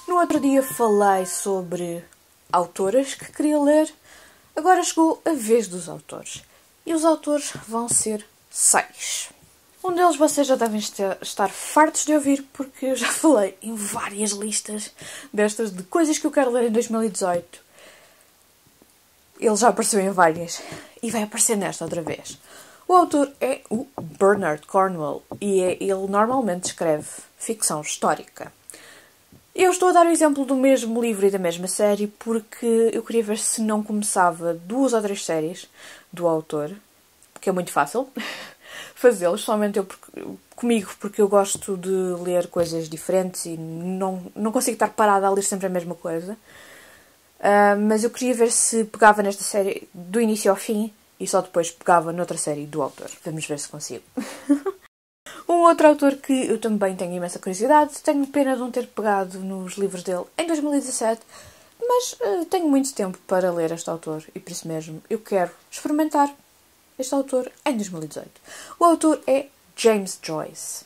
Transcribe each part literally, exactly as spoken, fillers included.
No outro dia falei sobre autoras que queria ler. Agora chegou a vez dos autores. E os autores vão ser seis. Um deles vocês já devem estar fartos de ouvir, porque eu já falei em várias listas destas de coisas que eu quero ler em dois mil e dezoito. Ele já apareceu em várias e vai aparecer nesta outra vez. O autor é o Bernard Cornwell e é, ele normalmente escreve ficção histórica. Eu estou a dar o exemplo do mesmo livro e da mesma série porque eu queria ver se não começava duas ou três séries do autor, porque é muito fácil fazê-los, somente eu porque, comigo, porque eu gosto de ler coisas diferentes e não, não consigo estar parada a ler sempre a mesma coisa. Uh, mas eu queria ver se pegava nesta série do início ao fim e só depois pegava noutra série do autor. Vamos ver se consigo. Um outro autor que eu também tenho imensa curiosidade, tenho pena de não ter pegado nos livros dele em dois mil e dezassete, mas uh, tenho muito tempo para ler este autor e por isso mesmo eu quero experimentar este autor em dois mil e dezoito. O autor é James Joyce.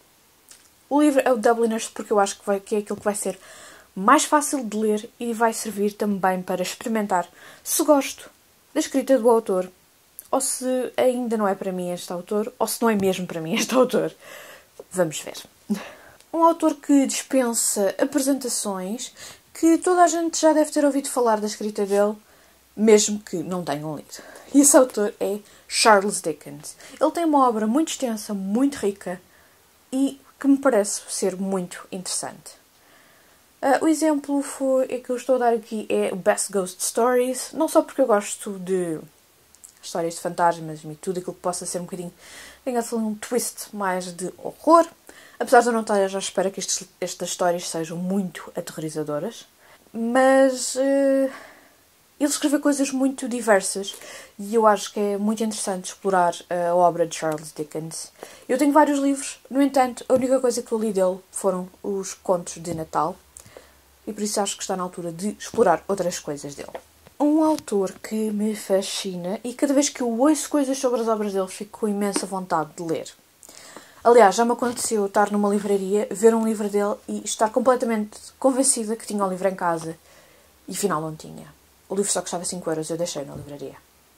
O livro é o Dubliners porque eu acho que, vai, que é aquilo que vai ser mais fácil de ler e vai servir também para experimentar se gosto da escrita do autor ou se ainda não é para mim este autor ou se não é mesmo para mim este autor. Vamos ver. Um autor que dispensa apresentações, que toda a gente já deve ter ouvido falar da escrita dele, mesmo que não tenham lido. E esse autor é Charles Dickens. Ele tem uma obra muito extensa, muito rica e que me parece ser muito interessante. Uh, o exemplo foi, é que eu estou a dar aqui é o Best Ghost Stories, não só porque eu gosto de histórias de fantasmas e tudo aquilo que possa ser um bocadinho, tenha um twist mais de horror, apesar de eu não estar já à espera que estes, estas histórias sejam muito aterrorizadoras, mas uh, ele escreveu coisas muito diversas e eu acho que é muito interessante explorar a obra de Charles Dickens. Eu tenho vários livros, no entanto, a única coisa que eu li dele foram os contos de Natal. E por isso acho que está na altura de explorar outras coisas dele. Um autor que me fascina e cada vez que eu ouço coisas sobre as obras dele fico com imensa vontade de ler. Aliás, já me aconteceu estar numa livraria, ver um livro dele e estar completamente convencida que tinha o livro em casa e afinal não tinha. O livro só custava cinco euros e eu deixei na livraria.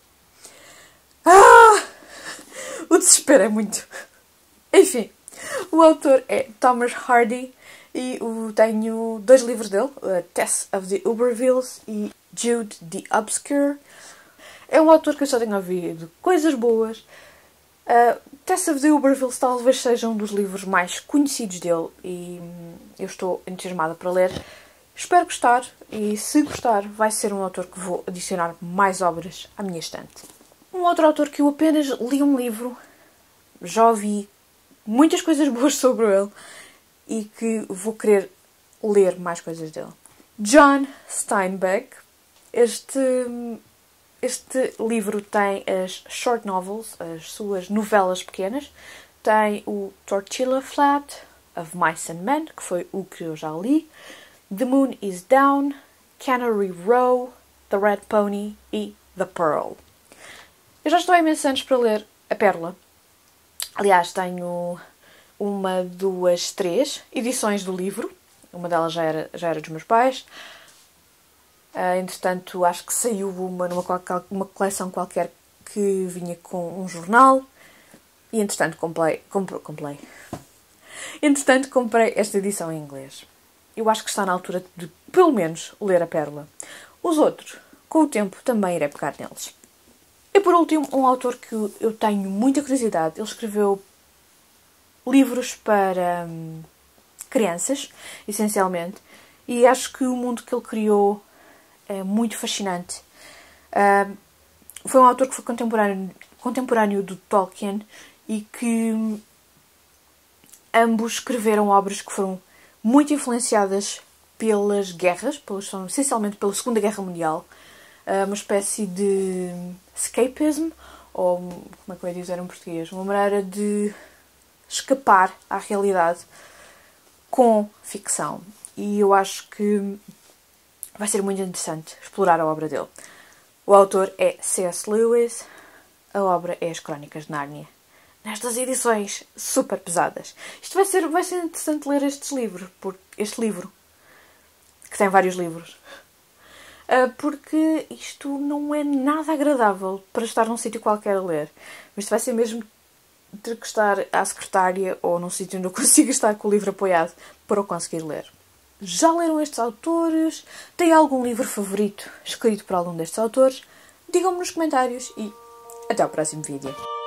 Ah! O desespero é muito... Enfim, o autor é Thomas Hardy. E eu tenho dois livros dele, uh, Tess of the Ubervilles e Jude the Obscure. É um autor que eu só tenho ouvido coisas boas. Uh, Tess of the Ubervilles talvez seja um dos livros mais conhecidos dele e hum, eu estou entusiasmada para ler. Espero gostar e se gostar vai ser um autor que vou adicionar mais obras à minha estante. Um outro autor que eu apenas li um livro, já ouvi muitas coisas boas sobre ele, e que vou querer ler mais coisas dele. John Steinbeck. Este, este livro tem as short novels, as suas novelas pequenas. Tem o Tortilla Flat of Mice and Men, que foi o que eu já li. The Moon is Down, Cannery Row, The Red Pony e The Pearl. Eu já estou há imensos anos para ler A Pérola. Aliás, tenho uma, duas, três edições do livro. Uma delas já era, já era dos meus pais. Uh, entretanto, acho que saiu uma numa uma coleção qualquer que vinha com um jornal. E, entretanto, comprei... comprei, comprei. Entretanto, comprei esta edição em inglês. Eu acho que está na altura de, pelo menos, ler A Pérola. Os outros, com o tempo, também irei pegar neles. E, por último, um autor que eu tenho muita curiosidade. Ele escreveu livros para hum, crianças, essencialmente, e acho que o mundo que ele criou é muito fascinante. Uh, foi um autor que foi contemporâneo, contemporâneo do Tolkien e que hum, ambos escreveram obras que foram muito influenciadas pelas guerras, pelas, essencialmente pela Segunda Guerra Mundial, uh, uma espécie de escapism, ou como é que eu ia dizer em português, uma maneira de escapar à realidade com ficção. E eu acho que vai ser muito interessante explorar a obra dele. O autor é C S Lewis, a obra é As Crónicas de Nárnia. Nestas edições super pesadas. Isto vai ser, vai ser interessante ler estes livros, porque, este livro, que tem vários livros. Uh, porque isto não é nada agradável para estar num sítio qualquer a ler. Isto vai ser mesmo ter que estar à secretária ou num sítio onde eu consiga estar com o livro apoiado para eu conseguir ler. Já leram estes autores? Tem algum livro favorito escrito por algum destes autores? Digam-me nos comentários e até ao próximo vídeo.